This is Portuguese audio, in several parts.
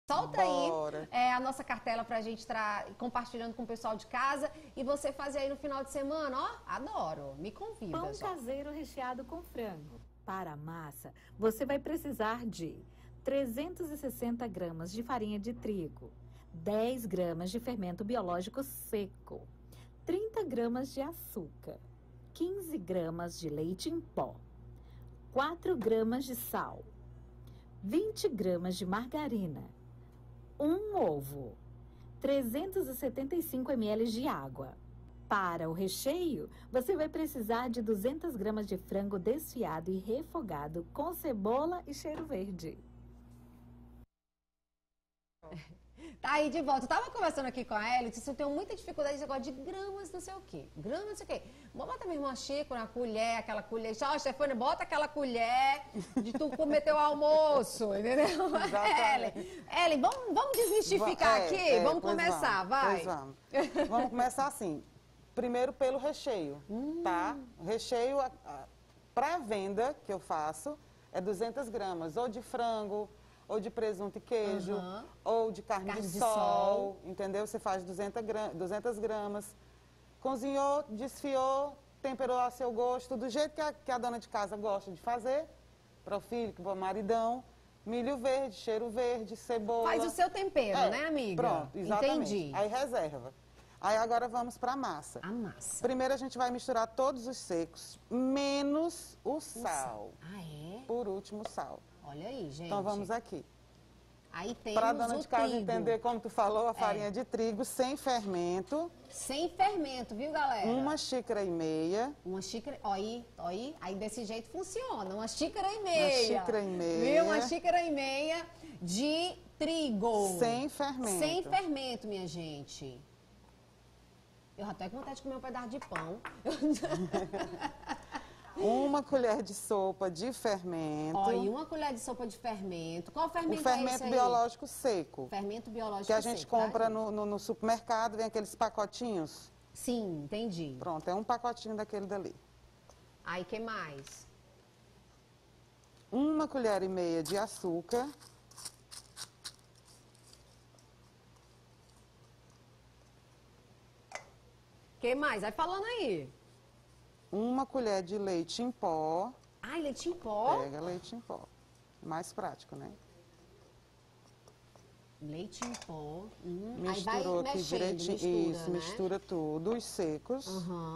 Solta Bora. aí a nossa cartela pra gente estar compartilhando com o pessoal de casa e você fazer aí no final de semana, ó, adoro, me convida. Pão caseiro recheado com frango. Para a massa, você vai precisar de 360 gramas de farinha de trigo, 10 gramas de fermento biológico seco, 30 gramas de açúcar, 15 gramas de leite em pó, 4 gramas de sal, 20 gramas de margarina, um ovo, 375 ml de água. Para o recheio, você vai precisar de 200 gramas de frango desfiado e refogado com cebola e cheiro verde. Tá aí de volta. Eu tava conversando aqui com a Ellie, disse, eu tenho muita dificuldade agora de gramas não sei o quê. Gramas não sei o quê. Bota mesmo uma xícara, uma colher, aquela colher. Tchau, Stefania, bota aquela colher de tu comer teu almoço, entendeu? Ellie, vamos desmistificar aqui? Vamos começar, vai. Pois vamos. Vamos começar assim. Primeiro pelo recheio, tá? O recheio, a pré-venda que eu faço é 200 gramas, ou de frango, ou de presunto e queijo, ou de carne de sol, entendeu? Você faz 200 gramas, cozinhou, desfiou, temperou a seu gosto, do jeito que a dona de casa gosta de fazer, para o filho, para o maridão, milho verde, cheiro verde, cebola. Faz o seu tempero, né, amiga? Pronto, exatamente. Entendi. Aí reserva. Aí agora vamos para a massa. A massa. Primeiro a gente vai misturar todos os secos, menos o sal. Ah, é? Por último, o sal. Olha aí, gente. Então vamos aqui. Aí temos para a dona de casa trigo. entender, como tu falou, a farinha de trigo sem fermento. Sem fermento, viu, galera? 1,5 xícaras. Uma xícara, ó aí desse jeito funciona, 1,5 xícaras. 1,5 xícaras. Viu? 1,5 xícaras de trigo. Sem fermento. Sem fermento, minha gente. Eu já tô com vontade de comer um pedaço de pão. 1 colher de sopa de fermento. Ó, e 1 colher de sopa de fermento. Qual fermento o fermento é esse aí? biológico seco. Fermento biológico seco. Que a gente compra no supermercado, vem aqueles pacotinhos. Sim, entendi. Pronto, é um pacotinho daquele dali. Aí, que mais? 1,5 colher de açúcar. Que mais? Vai falando aí. 1 colher de leite em pó. Ai, leite em pó? Pega leite em pó. Mais prático, né? Leite em pó. Misturou aí vai aqui direitinho. Isso, né? mistura tudo, os secos.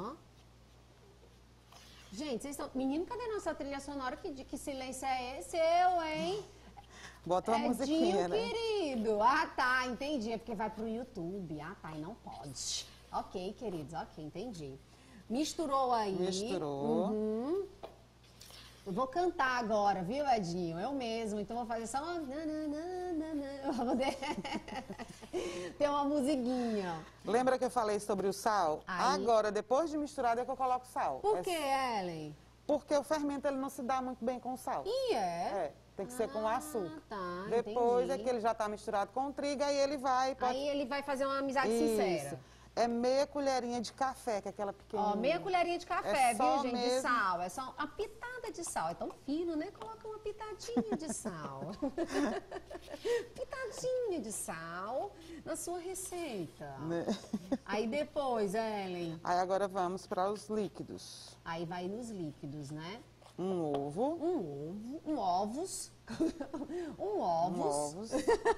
Gente, vocês estão... Menino, cadê nossa trilha sonora? Que silêncio é esse? Eu, hein? Bota uma musiquinha, né? Querido. Ah, tá, entendi. É porque vai pro YouTube. Ah, tá, e não pode. Ok, queridos, ok, entendi. Misturou aí. Misturou. Eu vou cantar agora, viu, Edinho? Eu mesmo, então vou fazer só uma... Eu vou poder ter uma musiquinha. Lembra que eu falei sobre o sal? Aí. Agora, depois de misturado, é que eu coloco sal. Por que, Ellen? Porque o fermento ele não se dá muito bem com sal. E é? Tem que ser com açúcar. Tá, depois entendi. é que ele já está misturado com o trigo, aí ele vai... Aí ele vai fazer uma amizade sincera. É meia colherinha de café, que é aquela pequenininha. Ó, meia colherinha de café, viu, gente? Mesmo... De sal. É só uma pitada de sal. É tão fino, né? Coloca uma pitadinha de sal. Pitadinha de sal na sua receita. Né? Aí depois, Ellen. Aí agora vamos para os líquidos. Aí vai nos líquidos, né? Um ovo. Um ovos. Um ovos.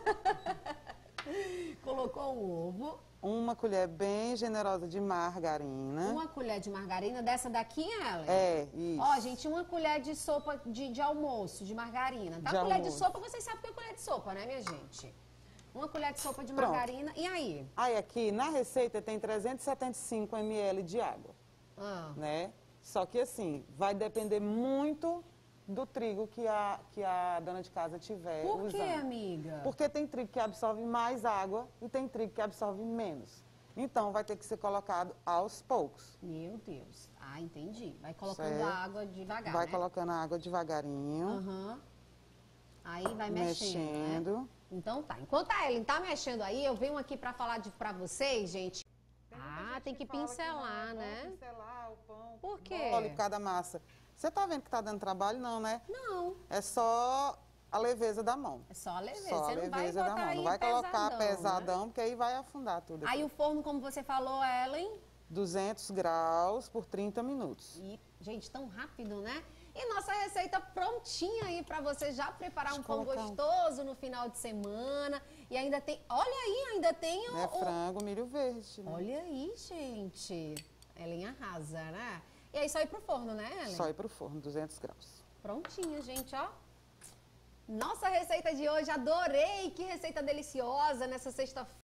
Colocou um ovo. 1 colher bem generosa de margarina. 1 colher de margarina, dessa daqui, Ellen? É, isso. Ó, gente, 1 colher de sopa de almoço, de margarina. Tá? De Colher almoço. de sopa, vocês sabem o que é colher de sopa, né, minha gente? 1 colher de sopa de margarina. E aí? Aí aqui, na receita, tem 375 ml de água, né? Só que assim, vai depender muito do trigo que a dona de casa tiver usando. Por que, amiga? Porque tem trigo que absorve mais água e tem trigo que absorve menos. Então, vai ter que ser colocado aos poucos. Meu Deus. Ah, entendi. Vai colocando certo. a água devagar, Vai né? colocando a água devagarinho. Aí vai mexendo, né? Então tá. Enquanto a Ellen tá mexendo aí, eu venho aqui pra falar pra vocês, gente. Tem que pincelar, né? Pincelar o pão. Por quê? Óleo cada massa. Você tá vendo que tá dando trabalho? Não, né? Não. É só a leveza da mão. É só a leveza, Só a você não vai leveza da botar mão. aí Não vai colocar pesadão, pesadão, né? porque aí vai afundar tudo. Aí o forno, como você falou, Ellen, 200 graus por 30 minutos. e, gente, tão rápido, né? E nossa receita prontinha aí pra você já preparar um pão colocar um- gostoso no final de semana. E ainda tem, olha aí, ainda tem Né? Frango, milho verde. Né? Olha aí, gente. Ellen arrasa, né? E aí só ir pro forno, né, Ellen? Só ir pro forno, 200 graus. Prontinho, gente, ó. Nossa receita de hoje, adorei! Que receita deliciosa nessa sexta-feira.